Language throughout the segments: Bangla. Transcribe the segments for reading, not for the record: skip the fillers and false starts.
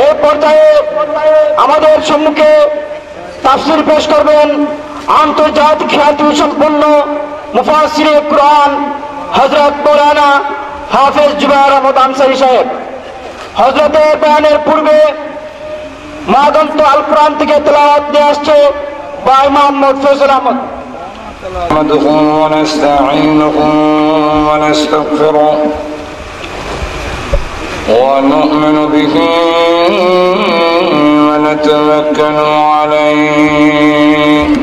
এই পর্যায়ে আমাদের সম্মুখে তাফসীর পেশ করবেন আন্তর্জাতিক খ্যাতি সম্পন্ন মুফাসসিরে কুরআন হযরত মাওলানা হাফেজ জুবায়ের আহমদ আনসারী সাহেব। হযরতের বয়ানের পূর্বে মাগন্ত আল কোরআন থেকে তেলাওয়াত নিয়ে আসছে ভাই মোহাম্মদ ফয়সাল আহমদ। نحمده ونستعينه ونستغفره ونؤمن به ونتوكل عليه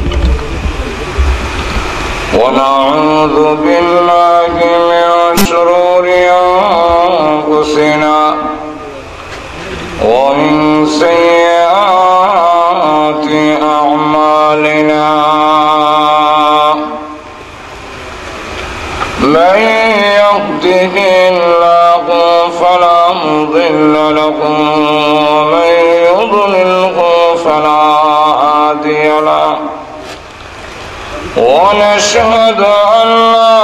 ونعوذ بالله من شرور أنفسنا ومن سيئات أعمالنا من يهده الله فلا مضل له ومن يضلله فلا هادي له ونشهد أن لا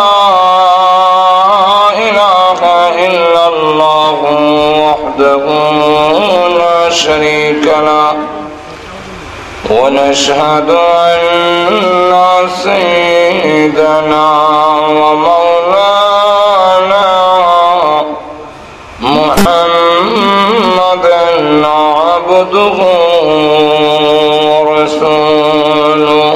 إله إلا الله وحده لا شريك له ونشهد أن سيدنا ومولانا محمدا عبده ورسوله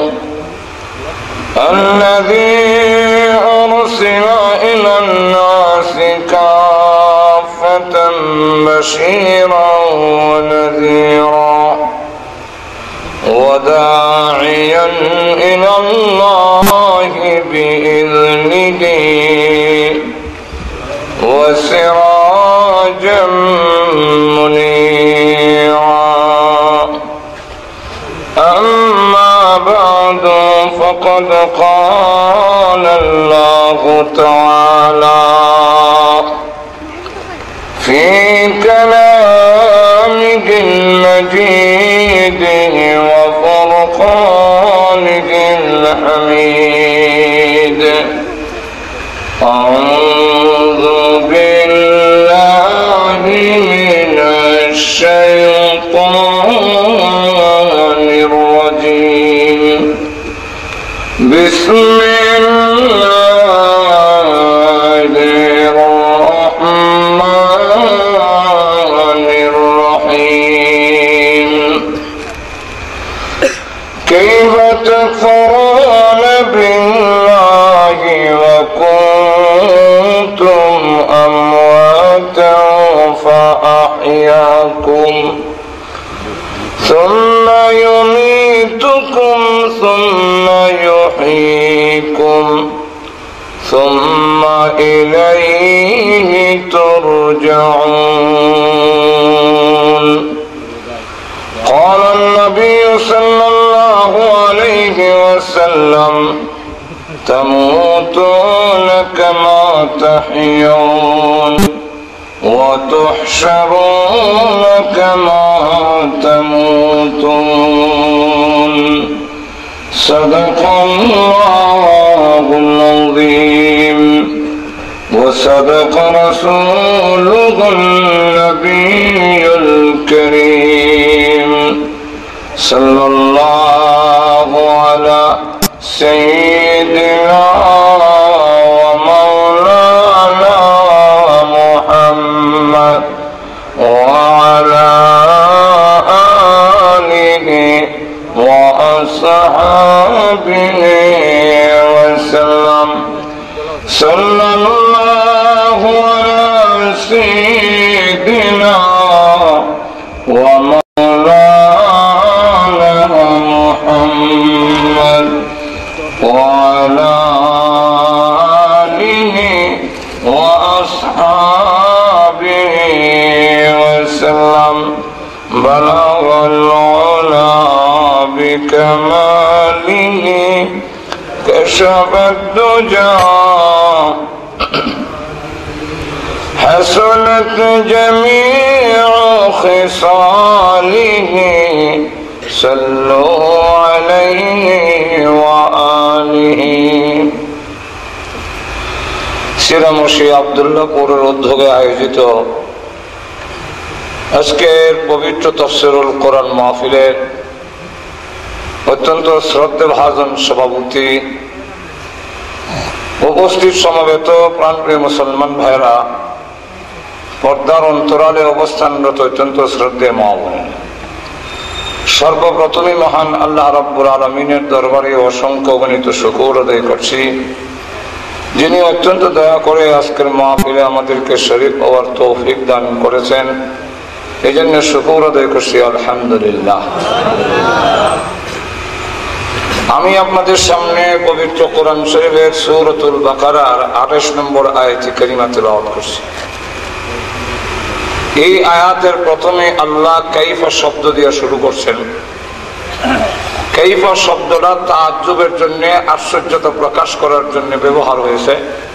الذي أرسل إلى الناس كافة بشيرا ونذيرا وداعيا إلى الله بإذنه وسراجا منيرا أما بعد فقد قال الله تعالى في كلامه المجيد وفرقانه الحميد أعوذ بالله من الشيطان الرجيم بسم الله الرحمن الرحيم كيف تكفرون بالله وكنتم أمواتا فأحياكم ثم يميتكم ثم يحييكم ثم إليه ترجعون. قال النبي صلى الله عليه وسلم تموتون كما تحيون وتحشرون كما تموتون. صدق الله العظيم وصدق رسوله النبي الكريم صلى الله على سيدنا ومولانا محمد وعلى آله وأصحابه وسلم. صلى الله على سيدنا ومولانا محمد وعلى آله وأصحابه وسلم. بلغ العلا بكماله كشف الدجى حسنت جميع خصاله. صلوا عليه وآله. সিরামশি আব্দুল্লাহপুরের উদ্যোগে আয়োজিত আজকের পবিত্র তাফসীরুল কোরআন মাহফিলের অত্যন্ত শ্রদ্ধেভাজন সভাপতি, উপস্থিত সমবেত প্রাণপ্রিয় মুসলমান ভাইরা, পর্দার অন্তরালে অবস্থানরত অত্যন্ত শ্রদ্ধেয় মা বোনেরা, সর্বপ্রথমে মহান আল্লাহ রাব্বুল আলামিনের দরবারে অসংখ্য গণিত শুকর আদায় করছি, যিনি অত্যন্ত দয়া করে আজকের মাহফিলে আমাদেরকে শরীক হওয়ার তৌফিক দান করেছেন। এই জন্য শুকর আদায় করছি, আলহামদুলিল্লাহ। আমি আপনাদের সামনে পবিত্র কোরআন শরীফের সূরাতুল বাকারার 28 নম্বর আয়াতে কারিমা তেলাওয়াত করছি। এই আয়াতের প্রথমে আল্লাহ কাইফা শব্দ দিয়ে শুরু করছেন। কাইফা শব্দটা তাআজ্জুবের জন্য, আশ্চর্যতা প্রকাশ করার জন্য ব্যবহার হয়েছে।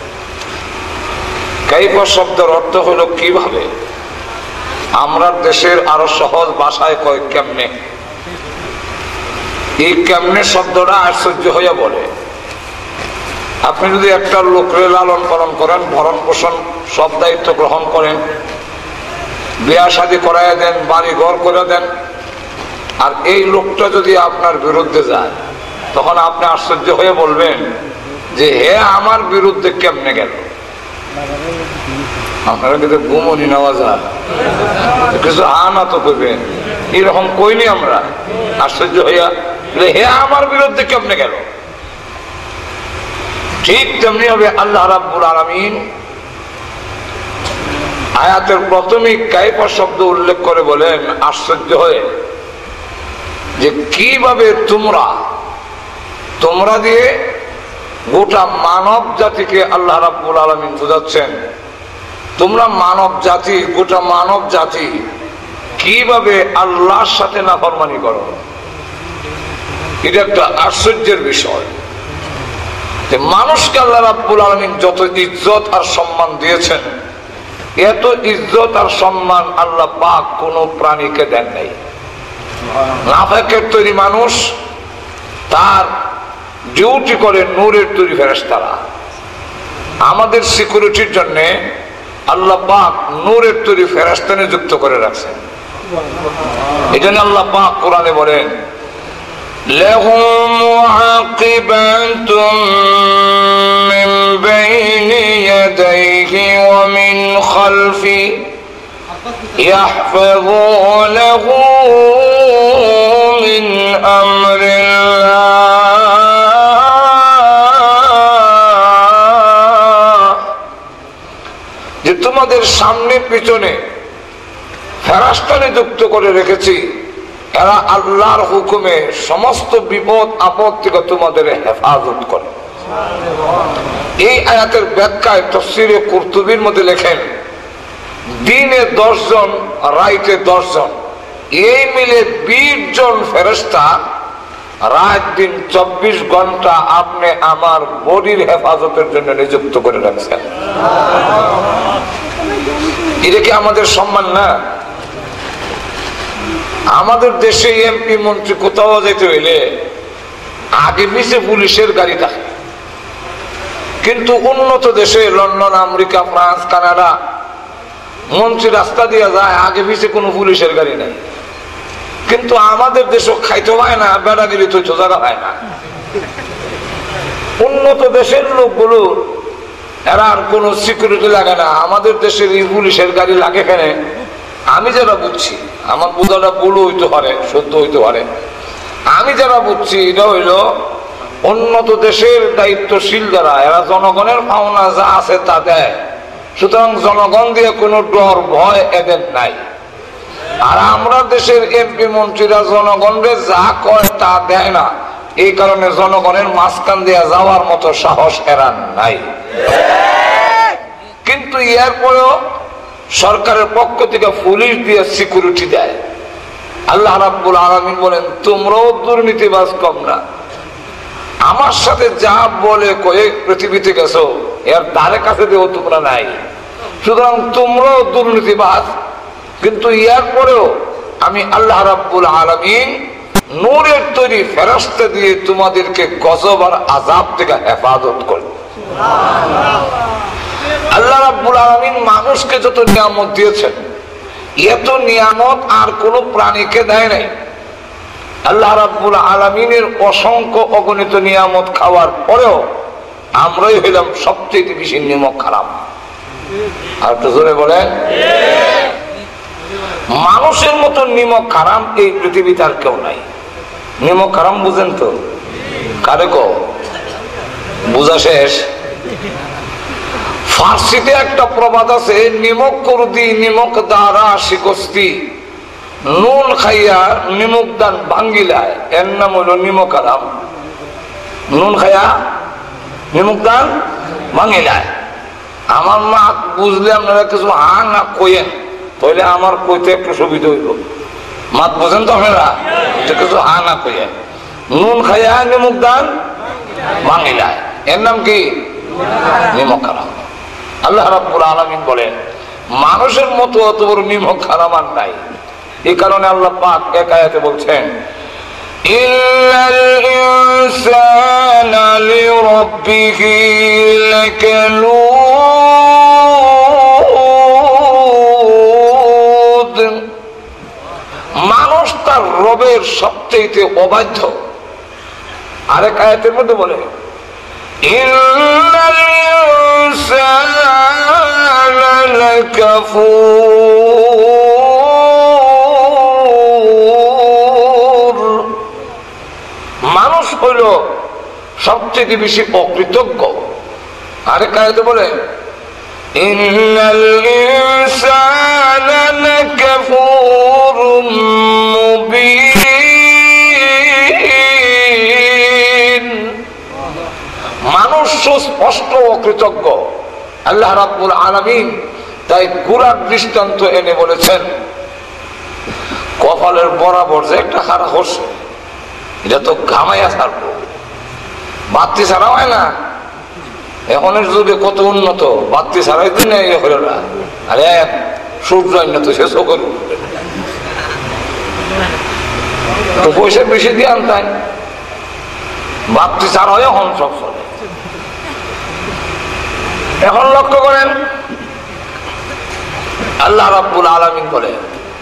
কাইফা শব্দের অর্থ হলো কিভাবে। আমরা দেশের আরো সহজ ভাষায় কয় কেমনে। এই কেমনে শব্দটা আশ্চর্য হইয়া বলে। আপনি যদি একটা লোকরে লালন পালন করেন, ভরণ পোষণ সব দায়িত্ব গ্রহণ করেন, বিয়া শাদী করাইয়া দেন, বাড়ি ঘর করে দেন, আর এই লোকটা যদি আপনার বিরুদ্ধে যায়, তখন আপনি আশ্চর্য হয়ে বলবেন যে হে আমার বিরুদ্ধে কেমনে গেল। আপনারা কিন্তু ঘুমনি নেওয়া যায়, কিছু আনা তো করবেন, এরকম কইনি আমরা। আশ্চর্য হইয়া হে আমার বিরুদ্ধে কেমনে গেল। ঠিক তেমনি হবে আল্লাহ রাব্বুল আলামিন আয়াতের প্রথমেই কাইফা শব্দ উল্লেখ করে বলেন আশ্চর্য হয়ে যে কিভাবে তোমরা দিয়ে গোটা মানব জাতিকে আল্লাহ রাব্বুল আলামিন বুঝাচ্ছেন। তোমরা মানব জাতি, গোটা মানব জাতি কিভাবে আল্লাহর সাথে নাফরমানি করো। এটা একটা আশ্চর্যের বিষয় যে মানুষকে আল্লাহ রাব্বুল আলামিন যত ইজ্জত আর সম্মান দিয়েছেন, এত ইজ্জত আর সম্মান আল্লাহ পাক কোন প্রাণীকে দেন নাই। নাফেকের তৈরি মানুষ তার ডিউটি করে নূরের তৈরি ফেরেশতারা। আমাদের সিকিউরিটির জন্য আল্লাহ পাক নূরের তৈরি ফেরেশতা নিযুক্ত করে রাখছেন। এই জন্য আল্লাহ পাক কোরআনে বলেন লাহুম মুআকিবাতুম মিন বাইনি ইয়াদাইহি ওয়া মিন খালফি ইয়াহফাযুনাহু মিন আমরিল্লাহ। যে তোমাদের সামনে পিছনে ফেরেশতা নিযুক্ত করে রেখেছি, এরা আল্লাহর হুকুমে সমস্ত বিপদ আপদ থেকে তোমাদের হেফাজত করে। এই আয়াতের ব্যাখ্যায় তাফসীরে কুরতুবীর মধ্যে লেখেন দিনে 10 জন, রাইতে 10 জন, এই মিলে 20 জন ফেরেশতা রাত দিন 24 ঘন্টা আপনি আমার বডির হেফাজতের জন্য নিযুক্ত করে রাখছেন। এটা কি আমাদের সম্মান না? আমাদের দেশে এমপি মন্ত্রী কোথাও যেতে হইলে আগে পিছে পুলিশের গাড়ি থাকে, কিন্তু উন্নত দেশে লন্ডন, আমেরিকা, ফ্রান্স, কানাডা মন্ত্রী রাস্তা দিয়ে যায়, আগে পিছে কোনো পুলিশের গাড়ি নাই। কিন্তু আমাদের দেশও খাইতে হয় না, বেড়াগিরি তো জায়গা হয় না। উন্নত দেশের লোকগুলো এরা আর কোন সিকিউরিটি লাগে না। আমাদের দেশের এই পুলিশের গাড়ি লাগে কেন? আমি যারা বুঝছি, আমার বোঝাটা ভুল হইতে পারে, সত্য হইতে পারে, আমি যারা বুঝছি এটা হইল উন্নত দেশের দায়িত্বশীল যারা, এরা জনগণের পাওনা যা আছে তা দেয়। সুতরাং জনগণ দিয়ে কোনো ডর ভয় এদের নাই। আর আমরা দেশের এমপি মন্ত্রীরা জনগণকে যা কয় তা দেয় না, এই কারণে জনগণের মাঝখান দিয়ে যাওয়ার মতো সাহস এরা নাই। কিন্তু এরপরেও সরকারের পক্ষ থেকে পুলিশ দিয়ে সিকিউরিটি দেয়। আল্লাহ রাব্বুল আলামিন বলেন তোমরাও দুর্নীতিবাজ কম না। আমার সাথে যা বলে কয়ে পৃথিবীতে গেছো, এর ধারে কাছে দিয়েও তোমরা নাই। সুতরাং তোমরাও দুর্নীতিবাজ, কিন্তু এরপরেও আমি আল্লাহ রাব্বুল আলামিন নূরের তৈরি ফেরেশতা দিয়ে তোমাদেরকে গজব আর আযাব থেকে হেফাজত করি। আল্লাহ রাব্বুল আলামিন মানুষকে যত নিয়ামত দিয়েছেন, এত নিয়ামত আর কোন প্রাণীকে দেয় নাই। আল্লাহ রাব্বুল আলামিনের অসংখ্য অগণিত নিয়ামত খাওয়ার পরেও আমরাই হইলাম সবচেয়ে বেশি নিমক খারাপ। আর তো জোরে বলেন, মানুষের মতো নিমক খারাপ এই পৃথিবীতে আর কেউ নাই। নিমক খারাপ বুঝেন তো? কারে কো বুঝা শেষ? ফার্সিতে একটা প্রবাদ আছে, নিমক করদি নিমক দ্বারা শিকস্তি, নুন খাইয়া নিমক দান ভাঙ্গিলায়, এর নাম হইল নিমক আরাম। নুন খাইয়া নিমক দান ভাঙ্গিলায়। আমার মা বুঝলে আপনারা কিছু হা না কইেন, তাহলে আমার কইতে একটু সুবিধা হইল। মাত বোঝেন তো আপনারা? কিছু হা না কইেন। নুন খাইয়া নিমক দান ভাঙ্গিলায়, এর নাম কি? নিমক আরাম। আল্লাহ রাব্বুল আলামিন বলেন মানুষের মতো অত বড় নিমক হারাম আর নাই। এই কারণে আল্লাহ পাক এক আয়াতে বলছেন, ইন্নাল ইনসানা লিরাব্বিহি লাকানুদ, মানুষ তার রবের সবচেয়ে অবাধ্য। আরেক আয়াতের মধ্যে বলে, ইন্নাল ইনসানা লাকাফুর, মানুষ হইল সবচেয়ে বেশি অকৃতজ্ঞ। আরেক আয়াতে বলে, ইন্নাল ইনসানা লাকাফুরুম মুবিন, মানুষ স্পষ্ট অকৃতজ্ঞ। আল্লাহ রাব্বুল আলামিন তাই কুরআন দৃষ্টান্ত এনে বলেছেন, কপালের বরাবর যে একটা খাড়া হচ্ছে এটা তো ঘামাইয়া ছাড়বো, বাতি ছাড়া হয় না। এখনের যুগে কত উন্নত, বাতি ছাড়াই তো নেই হলো না। আরে সূর্য উন্নত, সে চোখের তো পয়সা বেশি দিয়ে আনতাই, বাতি ছাড়া হয় এখন সব চলে। এখন লক্ষ্য করেন আল্লাহ রাব্বুল আলামিন বলেন,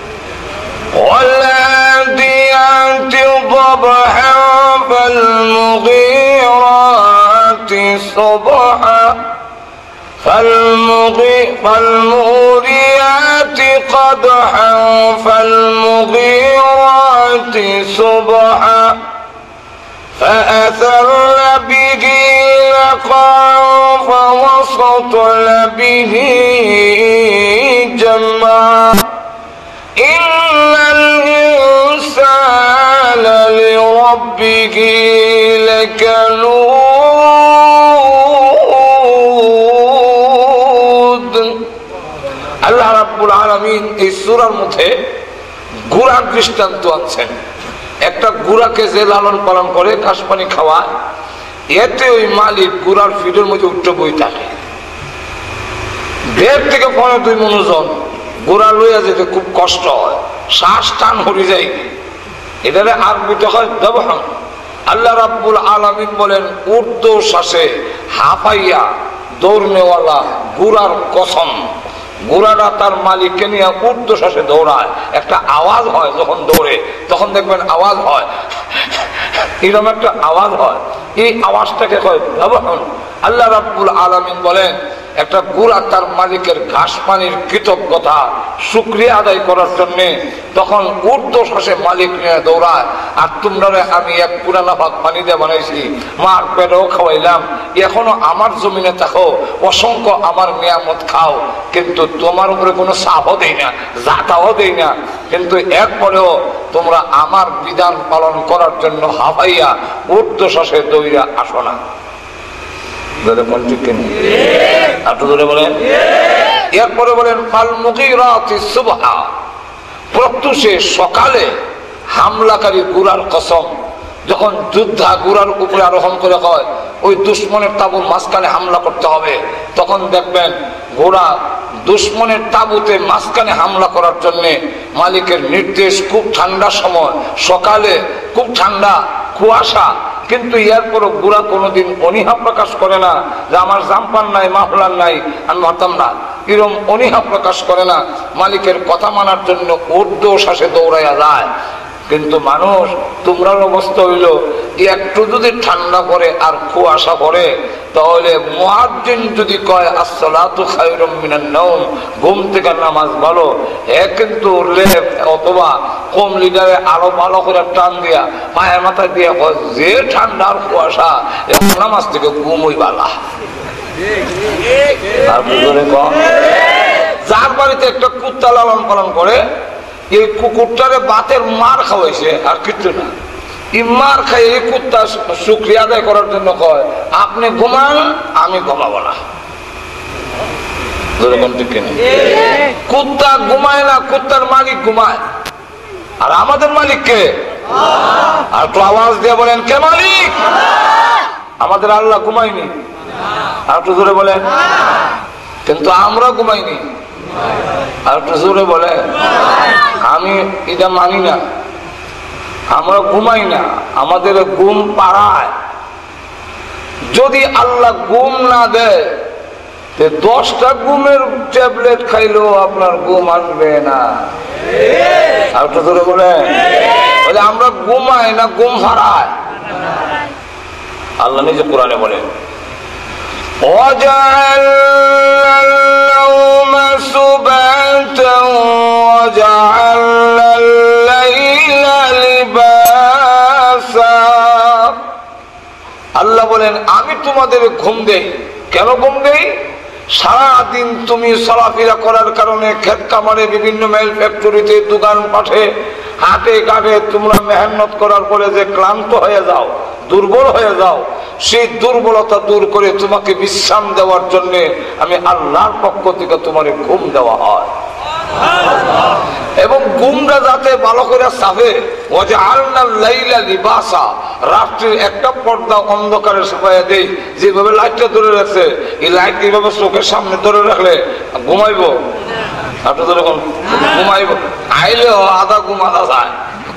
والعاديات ضبحا فالمغيرات صبحا فالموريات قدحا فالمغيرات صبحا فأثرن به نقعا فوسطن به جمعا إن الإنسان لربه لكنود। আল্লাহ রাব্বুল আলামিন এই সূরার মধ্যে ঘোড়ার দৃষ্টান্ত আনছেন। একটা ঘোড়াকে যে লালন পালন করে, ঘাস পানি খাওয়ায়, এতে ওই মালিক ঘোড়ার ফিডের মধ্যে উঠে বই থাকে। 1.5 থেকে 2 মণ ওজন ঘোড়া লইয়া যেতে খুব কষ্ট হয়, শ্বাস টান হয়ে যায়। এটারে আরবিতে হয় দবহন। আল্লাহ রাব্বুল আলামিন বলেন, উর্দু শ্বাসে হাফাইয়া দৌড়নেওয়ালা ঘোড়ার কসম, ঘোড়াটা তার মালিককে নিয়ে উর্দু শ্বাসে দৌড়ায়। একটা আওয়াজ হয় যখন দৌড়ে, তখন দেখবেন আওয়াজ হয়, এরকম একটা আওয়াজ হয়। এই আওয়াজটাকে কয় দবহন। আল্লাহ রাব্বুল আলামিন বলেন, একটা ঘোড়া তার মালিকের ঘাস পানির কৃতজ্ঞতা শুকরিয়া আদায় করার জন্য তখন উর্দু শ্বাসে মালিক নিয়ে দৌড়ায়। আর তোমরা আমি এক পুরানা ভাত পানি দিয়ে বানাইছি, মার পেটেও খাওয়াইলাম, এখনো আমার জমিনে থাকো, অসংখ্য আমার নিয়ামত খাও, কিন্তু তোমার উপরে কোনো চাপও দেই না, জাতাও দেই না, কিন্তু এরপরেও তোমরা আমার বিধান পালন করার জন্য হাফাইয়া উর্দু শ্বাসে দৌড়া আসো না। এরপরে বলেন প্রত্যুষে সকালে হামলাকারী ঘোড়ার কসম, যখন যোদ্ধা ঘোড়ার উপরে আরোহণ করে হয় ওই দুশ্মনের তাঁবুর মাঝখানে হামলা করতে হবে, তখন দেখবেন ঘোড়া দুশ্মনের তাঁবুতে মাঝখানে হামলা করার জন্য মালিকের নির্দেশ। খুব ঠান্ডার সময়, সকালে খুব ঠান্ডা, কুয়াশা, কিন্তু এরপরও ঘোড়া কোনোদিন অনীহা প্রকাশ করে না যে আমার জাম্পার নাই, মাফলার নাই, আমি মারতাম না। এরকম অনীহা প্রকাশ করে না, মালিকের কথা মানার জন্য ঊর্ধ্বশ্বাসে দৌড়াইয়া যায়। কিন্তু মানুষ, তোমরা অবস্থা হইল একটু যদি ঠান্ডা করে আর কুয়াশা পড়ে, তাহলে মুয়াজ্জিন যদি কয় আসসালাতু খায়রুম মিনান নাওম, ঘুম থেকে নামাজ ভালো, কিন্তু লেপ অথবা কম লিটারে আরো ভালো করে টান দিয়া পায়ের মাথায় দিয়ে কয় যে ঠান্ডা আর কুয়াশা, নামাজ থেকে ঘুমই বালা। যার বাড়িতে একটা কুত্তা লালন পালন করে, এই কুকুরটারে বাতের মার খাওয়াইছে আর কিচ্ছু না, এই মার খাই এই কুত্তা শুকরিয়া আদায় করার জন্য কয় আপনি ঘুমান, আমি ঘুমাবো না। কুত্তা ঘুমায় না, কুত্তার মালিক ঘুমায়। আর আমাদের মালিক কে? আর একটু আওয়াজ দিয়ে বলেন, কে মালিক? আমাদের আল্লাহ ঘুমায়নি। আর একটু জোরে বলেন। কিন্তু আমরা ঘুমাইনি। আর একটু জোরে বলে। আমি এটা মানি না, আমরা ঘুমাই না, আমাদের ঘুম পাড়ায়। যদি আল্লাহ ঘুম না দেয়, 10টা ঘুমের ট্যাবলেট খাইলেও আপনার ঘুম আসবে না। আর একটু জোরে বলে। বলে আমরা ঘুমাই না, ঘুম হারায়। আল্লাহ নিজে কোরআনে বলেন, وجعلنا النوم سباتا وجعلنا الليل لباسا। আল্লাহ বলেন আমি তোমাদের ঘুম দেই। কেন ঘুম দেই? সারাদিন তুমি চলাফেরা করার কারণে ক্ষেত কামারে, বিভিন্ন মেল ফ্যাক্টরিতে, দোকান পাঠে, হাটে ঘাটে তোমরা মেহনত করার পরে যে ক্লান্ত হয়ে যাও, দুর্বল হয়ে যাও, সেই দুর্বলতা দূর করে তোমাকে বিশ্রাম দেওয়ার জন্য আমি আল্লাহর পক্ষ থেকে তোমার ঘুম দেওয়া হয়। এবং ঘুমটা যাতে ভালো করে সাফে, রাত্রির একটা পর্দা অন্ধকারে সবাই দেই, যেভাবে লাইটটা ধরে রাখছে, এই লাইট এইভাবে চোখের সামনে ধরে রাখলে ঘুমাইবো। আপনি তো যখন ঘুমাইবো, আইলেও আধা ঘুম আধা যায়।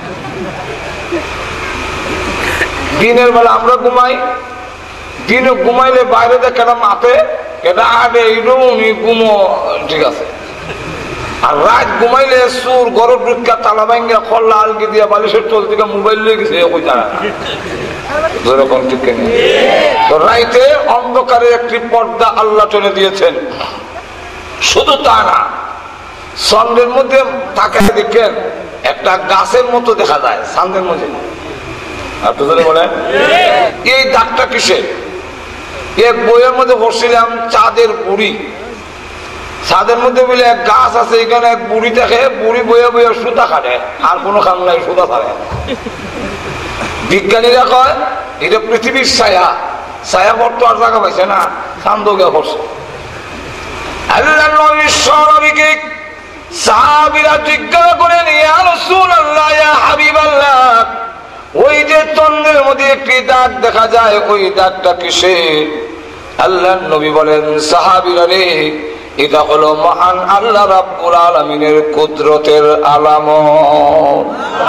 দিনের বেলা আমরা ঘুমাই, দিনে ঘুমাইলে বাইরে দেখে মাপে এটা আগে এইটাও উনি ঘুমো ঠিক আছে। আর রাত ঘুমাইলে সুর গরম ঢুকা তালা ভাঙ্গা খল্লা আলগি দিয়া বালিশের তোল থেকে মোবাইল নিয়ে গেছে ওই তারা যেরকম ঠিক নেই। তো রাইতে অন্ধকারে একটি পর্দা আল্লাহ টেনে দিয়েছেন। শুধু তা না, চন্দ্রের মধ্যে তাকায় দেখেন একটা গাছের মতো দেখা যায় চাঁদের মধ্যে। আপনি যদি বলেন এই দাগটা কিসের? এক বইয়ের মধ্যে বসছিলাম, চাঁদের বুড়ি। ছাদের মধ্যে বলে এক গাছ আছে, এখানে এক বুড়ি থাকে, বুড়ি বইয়ে বইয়ে সুতা কাটে, আর কোনো কাম নাই, সুতা ছাড়ে। বিজ্ঞানীরা কয় এটা পৃথিবীর ছায়া, ছায়া পড়ত আর জায়গা পাইছে না, চান্দ গিয়া পড়ছে। আল্লাহ নবী সাহাবীকে সাহাবীরা জিজ্ঞাসা করেন, ইয়া রাসূলুল্লাহ, ইয়া হাবিবাল্লাহ, ওই যে চন্দ্রের মধ্যে একটি দাগ দেখা যায়, ওই দাগটা কিসের? আল্লাহ নবী বলেন, সাহাবীরা রে, এটা হলো মহান আল্লাহ রাব্বুল আলামিনের কুদরতের আলামত।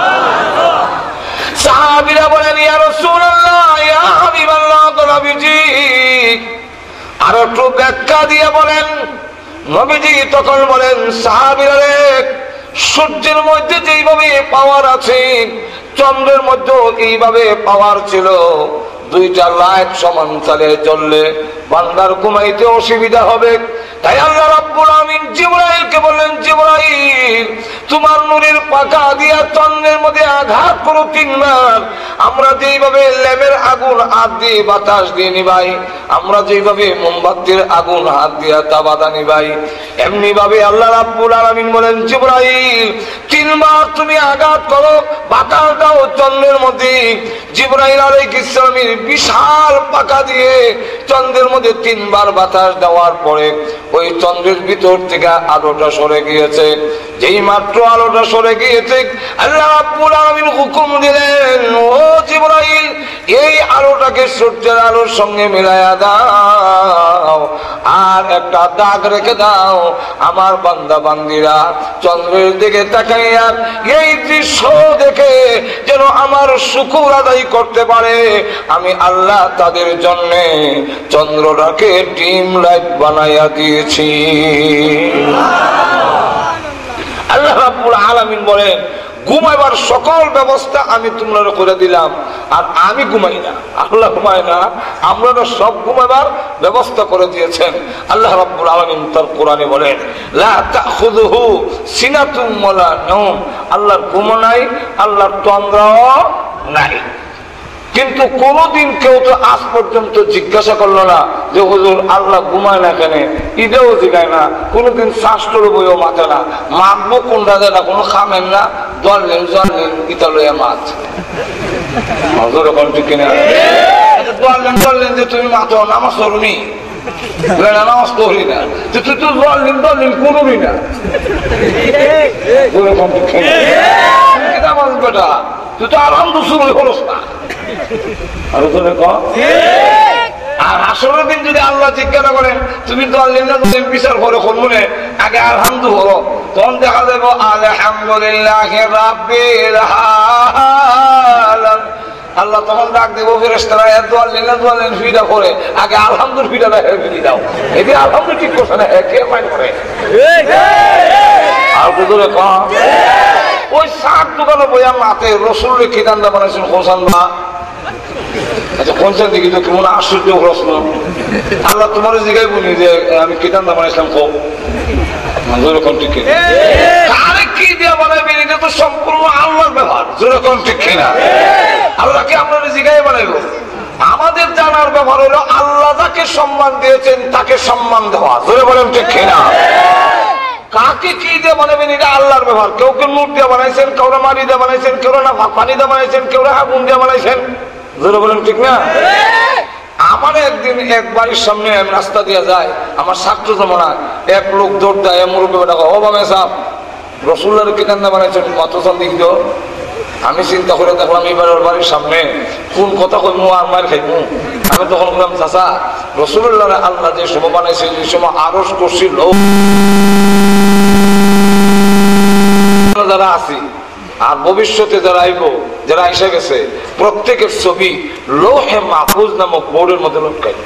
সাহাবীরা বলেন, ইয়া রাসূলুল্লাহ, ইয়া হাবিবাল্লাহ, নবীজি আর একটু ব্যাখ্যা দিয়ে বলেন। নবীজি তখন বলেন, সাহাবীরা রে, সূর্যের মধ্যে যেইভাবে পাওয়ার আছে, চন্দ্রের মধ্যে এইভাবে পাওয়ার ছিল। দুইটা লাইট সমান তালে জ্বললে বান্দার ঘুমাইতে অসুবিধা হবে। তাই আল্লাহ রাব্বুল আমিন জিবরাইলকে বললেন, জিবরাইল, তোমার নূরের পাখা দিয়া চন্দ্রের মধ্যে আঘাত করো 3 বার। আমরা যেইভাবে ল্যাম্পের আগুন হাত দিয়ে বাতাস দিয়ে নিবাই, আমরা যেইভাবে মোমবাতির আগুন হাত দিয়ে তাবাদা নিবাই, এমনি ভাবে আল্লাহ রাব্বুল আলামিন বলেন, জিবরাইল 3 বার তুমি আঘাত করো, বাতাস দাও চন্দ্রের মধ্যে। জিবরাইল আলাইহিস সালামের বিশাল পাখা দিয়ে চন্দ্রের মধ্যে 3 বার বাতাস দেওয়ার পরে ওই চন্দ্রের ভিতর থেকে আলোটা সরে গিয়েছে। যেই মাত্র আলোটা সরে গিয়েছে, আল্লাহ রাব্বুল আলামিন হুকুম দিলেন, ও জিবরাইল, এই আলোটাকে সূর্যের আলোর সঙ্গে মিলাইয়া দাও, আর একটা দাগ রেখে দাও আমার বান্দা বান্দিরা চন্দ্রের দিকে তাকাইয়া এই দৃশ্য দেখে যেন আমার শুকর আদায় করতে পারে। আমি আল্লাহ তাদের জন্য চন্দ্রটাকে ডিম লাইট বানাইয়া দিয়েছি। আল্লাহ রাব্বুল আলামিন বলেন, ঘুমাইবার সকল ব্যবস্থা আমি তোমরা করে দিলাম, আর আমি ঘুমাই না, আল্লাহ ঘুমায় না, আমরা সব ঘুমাইবার ব্যবস্থা করে দিয়েছেন। আল্লাহ রাব্বুল আলামিন তার কোরআনে বলেন, লা তাখুযুহু সিনাতুম ওয়ালা নাওম, আল্লাহর ঘুম নাই, আল্লাহর তন্দ্রাও নাই। কিন্তু কোনদিন কেউ তো আজ পর্যন্ত জিজ্ঞাসা করলো না যে হুজুর আল্লাহ ঘুমায় না কেন, ঈদেও জিগায় না, কোনদিন শাস্ত্র বইও মাথে না, মাখবো কোনটা দেয় না, কোনো খামেন না, দলেন জলেন ইতালয়া মাছ হুজুর এখন ঠিক কিনা দলেন জলেন যে তুমি মাথো নামাজ পড়ুনি, নামাজ পড়ি না, তুই তো দলেন দলেন করুনি না, এরকম ঠিক কিনা বেটা, তুই তো আলহামদু শুরু হলোস না। আর আসরের দিন যদি আল্লাহ জিজ্ঞাসা করেন তুমি তো বিচার করে মনে আগে আলহামদু হলো, তখন দেখা যাবো আলহামদুলিল্লাহ রাব্বিল আলামিন। আল্লাহ তখন ডাক দেবো ফেরেশতারা দোয়ালেন ফিডা করে আগে আলহামদুল ফিডা ফিরি দাও, এটি আলহামদু ঠিক করছে না, কে মাইন করে আর দূরে কম। ওই সাত দোকানে বইয়া মাতে রসুলের কি দান্দা বানাইছেন হোসান বা, আচ্ছা কোনসান দিকে তো কেমন আশ্চর্য প্রশ্ন। আল্লাহ তোমার জিগাই বলি যে আমি কি দান্দা বানাইছিলাম খুব ঠিক আরে কি দিয়া বানাইবেন, এটা তো সম্পূর্ণ আল্লাহর ব্যাপার, যেরকম ঠিক কিনা আল্লাহকে আমরা জিগাই বানাইবো। আমাদের জানার ব্যাপার হলো আল্লাহ যাকে সম্মান দিয়েছেন তাকে সম্মান দেওয়া, জোরে বলেন ঠিক কিনা। কাকে কি দিয়ে বানাবেন এটা আল্লাহর ব্যাপার। কেউ কেউ নুট দিয়ে বানাইছেন, কেউ মাটি দিয়ে বানাইছেন, কেউ না পানি দিয়ে বানাইছেন, কেউ আগুন দিয়ে বানাইছেন, জোরে বলেন ঠিক না। আমার একদিন এক বাড়ির সামনে রাস্তা দিয়ে যায়, আমার ছাত্র জমানায় এক লোক দৌড় দেয়, মুরব্বী বেটা ও বামে সাহেব রসুল্লাহর কি কান্দা বানাইছেন মাত্র দিক দিও। আমি চিন্তা করে দেখলাম এইবার ওর বাড়ির সামনে কোন কথা কইমু আর মার খাইমু। আমি তখন বললাম চাচা রসুল্লাহ আল্লাহ যে সময় বানাইছে যে সময় আরশ করছি লোক যারা আছি আর ভবিষ্যতে যারা আইব যারা এসে গেছে প্রত্যেকের ছবি লৌহে মাহফুজ নামক বোর্ডের মধ্যে লটকাই।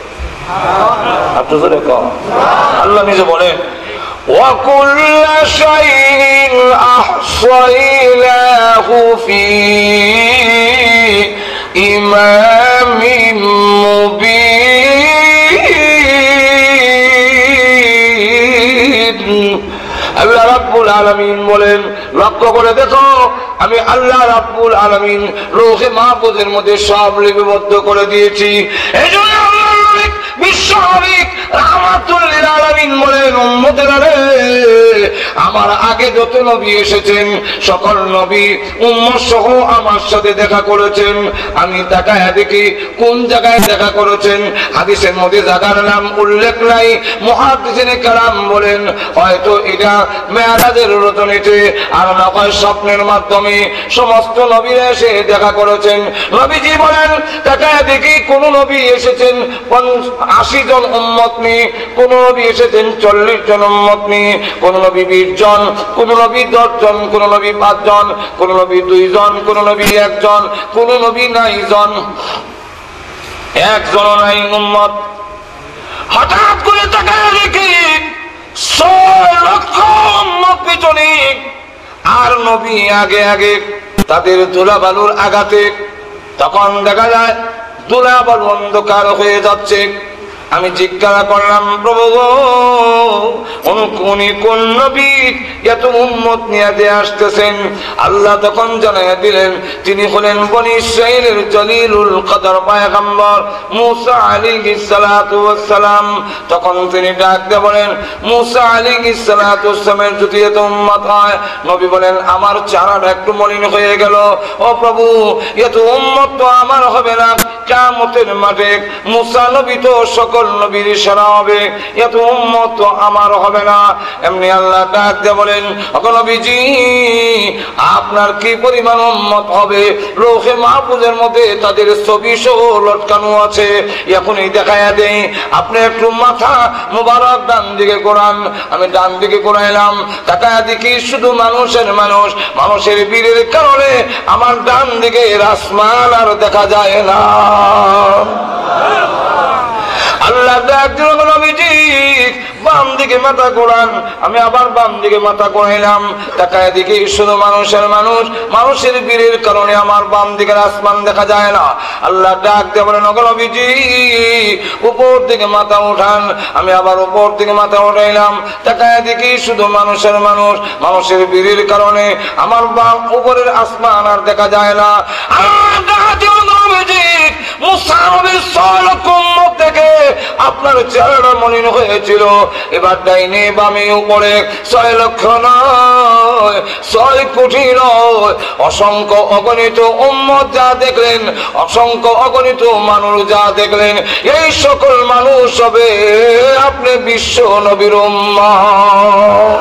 আল্লাহ নিজে বলেন وَكُلَّ شَيْءٍ أَحْصَيْنَاهُ فِي إِمَامٍ مُبِينٍ। আল্লাহ রাব্বুল আলামিন বলেন লক্ষ্য করে দেখো আমি আল্লাহ রাব্বুল আলামিন লৌহে মাহফুজের মধ্যে সব লিপিবদ্ধ করে দিয়েছি। এজন্য আল্লাহর নবী বিশ্ব নবী রাহমাতুল লিল আলামিন বলেন উম্মতেরা রে আমার আগে যত নবী এসেছেন সকল নবী উম্মত সহ আমার সাথে দেখা করেছেন। আমি তাকায় দেখি কোন জায়গায় দেখা করেছেন, হাদিসের মধ্যে জায়গার নাম উল্লেখ নাই। মুহাদ্দিসিনে কেরাম বলেন হয়তো এটা মেরাজের রজনীতে আর না হয় স্বপ্নের মাধ্যমে সমস্ত নবীরা এসে দেখা করেছেন। নবীজি বলেন তাকায় দেখি কোন নবী এসেছেন 80 জন উম্মত নিয়ে, কোন নবী এসেছেন 40 জন উম্মত নিয়ে, কোন নবী 20 জন, কোন নবী 10 জন, কোন নবী 5 জন, কোন নবী 2 জন, কোন নবী 1 জন, কোন নবী 9 জন, একজনও নাই উম্মত। হঠাৎ করে তাকায় দেখি 6 লক্ষ উম্মত পিছনে আর নবী আগে আগে তাদের ধুলা বালুর আঘাতে। তখন দেখা যায় ধুলা বালু অন্ধকার হয়ে যাচ্ছে। আমি জিজ্ঞাসা করলাম প্রভু উনি কোন নবী এত উম্মত নিয়ে দিয়ে আসতেছেন? আল্লাহ তখন জানাইয়া দিলেন তিনি হলেন বনি ইসরাইলের জলিলুল কদর পয়গম্বর মুসা আলাইহিস সালাতু ওয়াস সালাম। তখন তিনি ডাক দিয়ে বলেন মুসা আলাইহিস সালাতু ওয়াস সালামের যদি এত উম্মত হয়, নবী বলেন আমার চেহারাটা একটু মলিন হয়ে গেল। ও প্রভু এত উম্মত তো আমার হবে না, কিয়ামতের মাঠে মুসা নবী তো সকল সকল নবীর সেনা হবে, এত উম্মত তো আমার হবে না। এমনি আল্লাহ ডাক দিয়ে বলেন, ওগো নবীজি আপনার কি পরিমাণ উম্মত হবে, লৌহে মাহফুজের মধ্যে তাদের ছবি সহ লটকানো আছে, এখনই দেখায়া দেই। আপনি একটু মাথা মুবারক ডান দিকে ঘোরান। আমি ডান দিকে ঘোরাইলাম, তাকায়া দেখি শুধু মানুষের মানুষ, মানুষের বীরের কারণে আমার ডান দিকে আসমান আর দেখা যায় না। আল্লাহ ডাক দিল, নবীজি বাম দিকে মাথা ঘোরান। আমি আবার বাম দিকে মাথা ঘোরাইলাম, তাকায় দেখি শুধু মানুষের মানুষ, মানুষের বীরের কারণে আমার বাম দিকের আসমান দেখা যায় না। আল্লাহ ডাক দিয়ে বলেন, ওগো নবীজি উপর দিকে মাথা উঠান। আমি আবার উপর দিকে মাথা উঠাইলাম, তাকায় দেখি শুধু মানুষের মানুষ, মানুষের বীরের কারণে আমার বাম উপরের আসমান আর দেখা যায় না। আল্লাহ ডাক দিয়ে বলেন, নবীজি মুসা নবীর 6 লক্ষ উম্মত থেকে আপনার চেহারা মলিন হয়েছিল, এবার ডাইনে বামে উপরে 6 লক্ষ নয়, 6 কোটি নয়, অসংখ্য অগণিত উম্মত যা দেখলেন, অসংখ্য অগণিত মানুষ যা দেখলেন, এই সকল মানুষ হবে আপনি বিশ্ব নবীর উম্মত।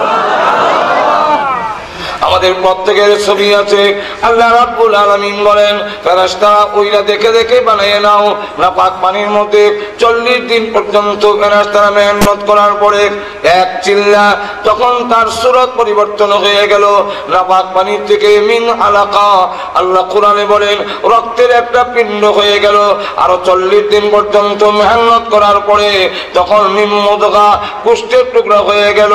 আমাদের প্রত্যেকের ছবি আছে। আল্লাহ রাব্বুল আলামিন বলেন, ফেরেশতারা ওইটা দেখে দেখে বানিয়ে নাও। নাপাক পানির মধ্যে 40 দিন পর্যন্ত ফেরেশতারা মেহনত করার পরে এক চিল্লা, তখন তার সূরত পরিবর্তন হয়ে গেল। নাপাক পানির থেকে মিন আলাকা, আল্লাহ কোরআনে বলেন রক্তের একটা পিণ্ড হয়ে গেল। আরো 40 দিন পর্যন্ত মেহনত করার পরে তখন মিন মুদগা, গোশতের টুকরা হয়ে গেল।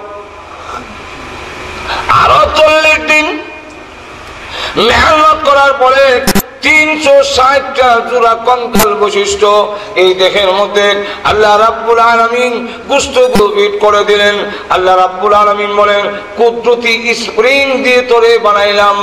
আরো 40 দিন মেহনত করার পরে 360টা জোড়া কঙ্কাল বৈশিষ্ট্য এই দেহের মধ্যে আল্লাহ রাব্বুল আলামিন গোশতগুলো ফিট করে দিলেন। আল্লাহ রাব্বুল আলামিন বলেন, কুদরতি স্প্রিং দিয়ে তোরে বানাইলাম,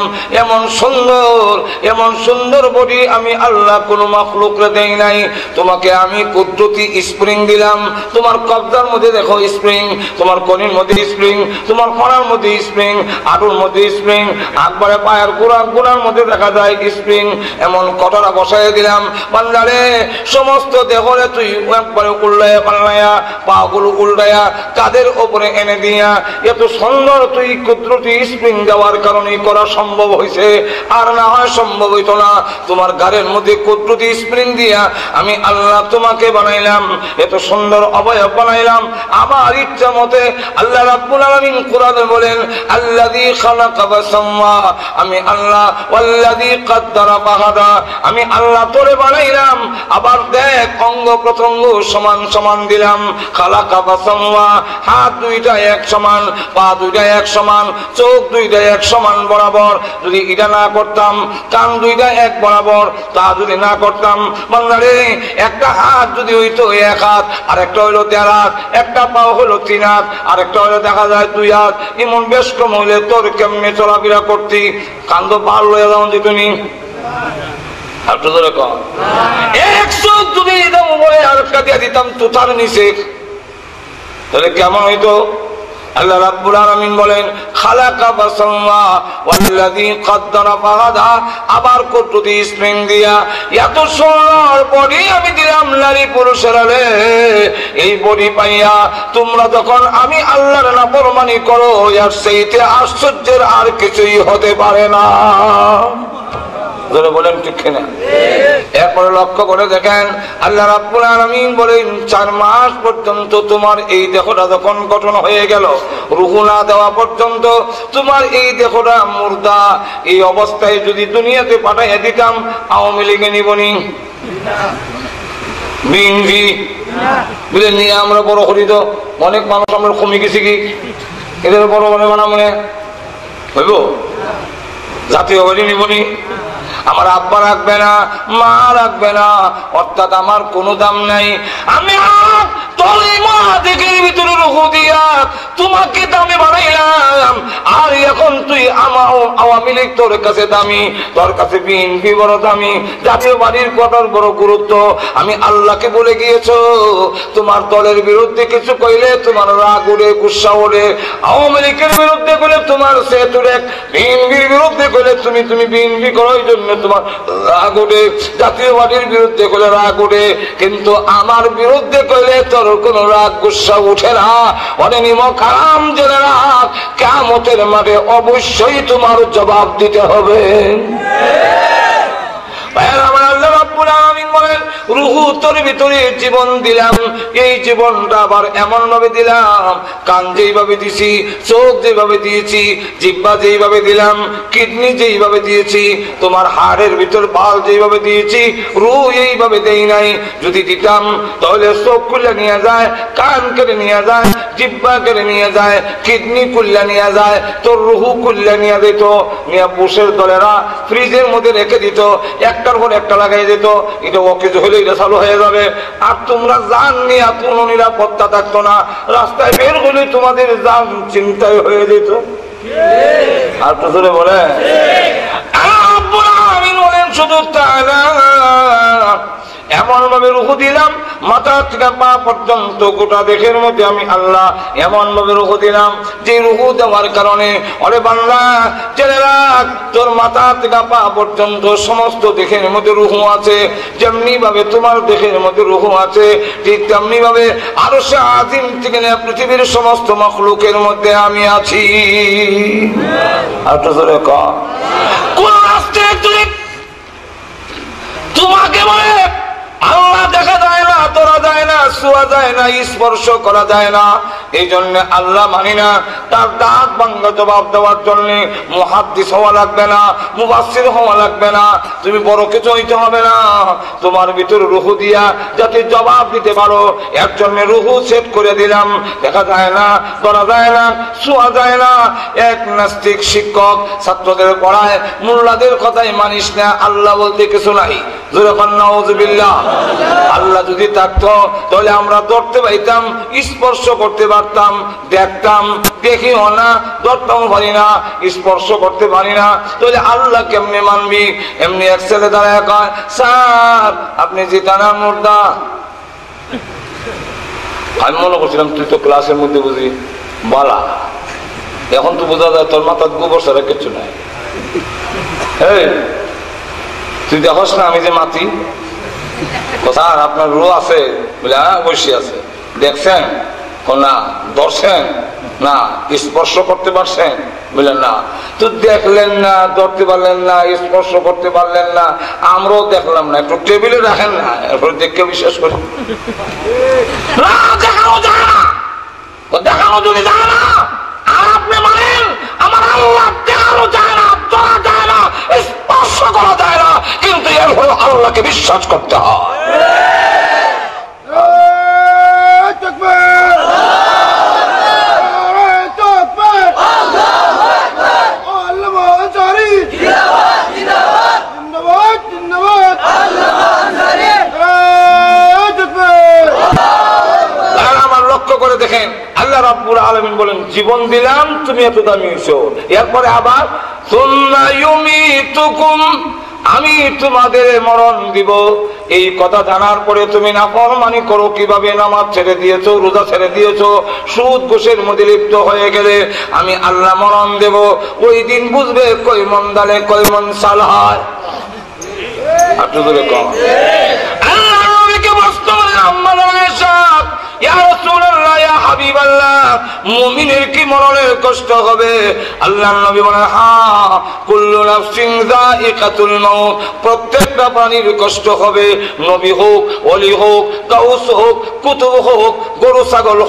এমন সুন্দর বডি আমি আল্লাহ কোন মাখলুকরে দেই নাই। তোমাকে আমি কুদরতি স্প্রিং দিলাম। তোমার কবজার মধ্যে দেখো স্প্রিং, তোমার কনির মধ্যে স্প্রিং, তোমার কণার মধ্যে স্প্রিং, আঁটুর মধ্যে স্প্রিং, আকবারে পায়ের গোড়ার মধ্যে দেখা যায় স্প্রিং। এমন কটরা বসাই দিলাম, বান্দারে সমস্ত দেহরে তুই একবারে উল্টায়া পাল্লায়া, পা গুলো উল্টায়া কাদের উপরে এনে দিয়া, এত সুন্দর তুই কুদরতি স্প্রিং দেওয়ার কারণে করা সম্ভব হয়েছে, আর না হয় সম্ভব হইতো না। তোমার গাড়ির মধ্যে কুদরতি স্প্রিং দিয়া আমি আল্লাহ তোমাকে বানাইলাম, এত সুন্দর অবয়ব বানাইলাম আমার ইচ্ছা মতে। আল্লাহ রাব্বুল আলামিন কোরআনে বলেন, আল্লাযী খালাকা ফাসাওয়া, আমি আল্লাহ, ওয়াল্লাযী কাদ্দারা ফাহাদা, আমি আল্লাহ তোরে বানাইলাম। আবার দেখ অঙ্গ প্রত্যঙ্গ সমান সমান দিলাম। খালাকা ফাসাওয়া, হাত দুইটা এক সমান, পা দুইটা এক সমান, চোখ দুইটা এক সমান বরাবর। যদি এটা না করতাম, কান দুইটা এক বরাবর, তা যদি না করতাম, বান্দারে একটা হাত যদি হইতো 1 হাত, আর একটা হইলো 1.5 হাত, একটা পাও হলো 3 হাত, আর একটা হইলো দেখা যায় 2 হাত, এমন বেশ কম হইলে তোর কেমনে চলাফেরা করতি? কান্দ পার লয়ে যাও যেতুনি এক চোখ যদি দিতাম উপরে আর একটা দিয়ে দিতাম তুতার নিচে, তাহলে কেমন হইতো? আল্লাহ রাব্বুল আলামিন বলেন, খালাকা ফাসাওয়া ওয়াল্লাযী কাদ্দারা ফাহাদা, আবার কুদরতি স্প্রিং দিয়া এত সুন্দর বডি আমি দিলাম নারী পুরুষের। এই বডি পাইয়া তোমরা যখন আমি আল্লাহর নাফরমানি করো, এর চাইতে আশ্চর্যের আর কিছুই হতে পারে না। বলেন ঠিক কিনা? এরপরে লক্ষ্য করে দেখেন, আল্লাহ রাব্বুল আলামিন বলেন 4 মাস পর্যন্ত তোমার এই দেহটা যখন গঠন হয়ে গেল, রূহ না দেওয়া পর্যন্ত তোমার এই দেহটা মুর্দা। এই অবস্থায় যদি দুনিয়াতে পাঠাইয়া দিতাম, আওয়ামী লীগে নিবনি, বিএনপি বুঝলে নিয়ে আমরা বড় করি, তো অনেক মানুষ আমরা কমে গেছি, কি এদের বড় বড় মানা মনে হইব? জাতীয় বাড়ি নিবনি, আমার আব্বা রাখবে না, মা রাখবে না, অর্থাৎ আমার কোনো দাম নাই। আমি তোর এই মহাদেশের ভিতরে রূহ দিয়া তোমাকে দামি বানাইলাম, আর এখন তুই আওয়ামী লীগ তোর কাছে দামি, তোর কাছে বিএনপি বড় দামি, জাতীয় বাড়ির কথার বড় গুরুত্ব। আমি আল্লাহকে বলে গিয়েছো তোমার দলের বিরুদ্ধে কিছু কইলে তোমার রাগ উড়ে, গুসা ওড়ে। আওয়ামী লীগের বিরুদ্ধে কইলে তোমার সেট উড়ে, বিএনপির বিরুদ্ধে কইলে তুমি বিএনপি করো, এই জন্য তোমার রাগ উড়ে, জাতীয় বাড়ির বিরুদ্ধে কইলে রাগ উড়ে, কিন্তু আমার বিরুদ্ধে কইলে তোর কোনো রাগ গুসা উঠে না। অনেক নিমক হারাম জেনে রাখ, কিয়ামতের মাঠে অবশ্যই তোমার জবাব দিতে হবে। আল্লাহ রাব্বুল আলামিন বলেন রূহ তোর ভিতরে জীবন দিলাম, এই জীবনটা আবার এমন ভাবে দিলাম, কান যেইভাবে দিছি, চোখ যেভাবে দিয়েছি, জিহ্বা যেইভাবে দিলাম, কিডনি যেইভাবে দিয়েছি, তোমার হাড়ের ভিতর বাল যেইভাবে দিয়েছি, রূহ এইভাবে দেই নাই। যদি দিতাম তাহলে চোখ খুলে নিয়ে যায়, কান কেটে নিয়ে যায়, জিহ্বা কেটে নিয়ে যায়, কিডনি খুলে নিয়ে যায়, তোর রূহ খুলে নিয়ে দিত, নিয়ে পুষের দলেরা ফ্রিজের মধ্যে রেখে দিত, একটার পর একটা লাগাই দিত, এটা অকেজ হলে এটা চালু হয়ে যাবে। আর তোমরা জান নিয়ে কোনো নিরাপত্তা থাকতো না, রাস্তায় বের হলে তোমাদের জান চিন্তায় হয়ে যেত। আর তো ধরে বলে শুধু তাই না, এমন ভাবে রূহ দিলাম মাথা থেকে পা পর্যন্ত গোটা দেহের মধ্যে আমি আল্লাহ এমন ভাবে রূহ দিলাম, যে রূহ দেওয়ার কারণে ওরে বান্দা জেনে রাখ, তোর মাথা থেকে পা পর্যন্ত সমস্ত দেহের মধ্যে রূহ আছে। যেমনি ভাবে তোমার দেহের মধ্যে রূহ আছে, ঠিক তেমনি ভাবে আরশে আজিম থেকে পৃথিবীর সমস্ত মাখলুকের মধ্যে আমি আছি। আর তো জোরে কর, কোন রাষ্ট্রে তোমাকে বলে আল্লাহ দেখা যায় না, তোরা যায় না, ছোঁয়া যায় না, স্পর্শ করা যায় না, এই জন্য আল্লাহ মানি না। তার দাঁত ভাঙা জবাব দেওয়ার জন্য মুহাদ্দিস হওয়া লাগবে না, মুফাসসির হওয়া লাগবে না, তুমি বড় কিছু হইতে হবে না। তোমার ভিতরে রূহ দিয়া যাতে জবাব দিতে পারো, এর জন্য রূহ সেট করে দিলাম। দেখা যায় না, ধরা যায় না, ছোঁয়া যায় না। এক নাস্তিক শিক্ষক ছাত্রদের পড়ায়, মোল্লাদের কথাই মানিস না, আল্লাহ বলতে কিছু নাই। জোরে বলেন নাউযুবিল্লাহ। আল্লাহ যদি থাকতো তাহলে আমরা ধরতে পাইতাম, স্পর্শ করতে পারতাম, দেখতাম, দেখিও না, ধরতেও পারি না, স্পর্শ করতে পারি না, তাহলে আল্লাহ কেমনে মানবি? এমনি এক ছেলে দাঁড়ায় কয়, স্যার আপনি জিতা না মুর্দা। আমি মনে করছিলাম তুই তো ক্লাসের মধ্যে বুঝি বলা, এখন তো বোঝা যায় তোর মাথার গোবর ছাড়া কিছু নাই। তুই দেখোস না আমি যে মাতি, স্যার আপনার রূহ আছে বলে? হ্যাঁ অবশ্যই আছে। দেখছেন? না। ধরছেন? না। স্পর্শ করতে পারছেন? বললেন না। তো দেখলেন না, ধরতে পারলেন না, স্পর্শ করতে পারলেন না, আমরাও দেখলাম না, একটু টেবিলে রাখেন না, এরপরে দেখে বিশ্বাস করি। দেখানো যায় না, দেখানো যদি যায় না, আর আপনি মানেন আমার আল্লাহ দেখানো যায় না, ধরা যায় না, স্পর্শ করা যায় না, কিন্তু এর হলো আল্লাহকে বিশ্বাস করতে হয়। করে দেখেন আল্লাহ রাব্বুল আলামিন বলেন জীবন দিলাম তুমি এত দামি হইছো, এরপরে আবার সুম্মা ইউমিতুকুম, আমি তোমাদের মরণ দিব। এই কথা জানার পরে তুমি নাফরমানি করো কিভাবে? নামাজ ছেড়ে দিয়েছো, রোজা ছেড়ে দিয়েছো, সুদ ঘুষের মধ্যে লিপ্ত হয়ে গেলে আমি আল্লাহ মরণ দেব। ওই দিন বুঝবে কই মন দালে কই মন সাল হয়। আপনি ধরে কম আল্লাহ নবীকে প্রশ্ন করলেন, আম্মা আয়েশা, ইয়া রাসূলুল্লাহ, ইয়া হাবিবাল্লাহ, মুমিনের কি মরণের কষ্ট হবে? আল্লাহর নবী বলেন, হ্যাঁ, কুল্লু নাফসিন যায়িকাতুল মাউত, প্রত্যেকটা প্রাণীর কষ্ট হবে। নবী হোক, ওলি হোক, গাউস হোক, কুতুব হোক, গরু ছাগল হোক,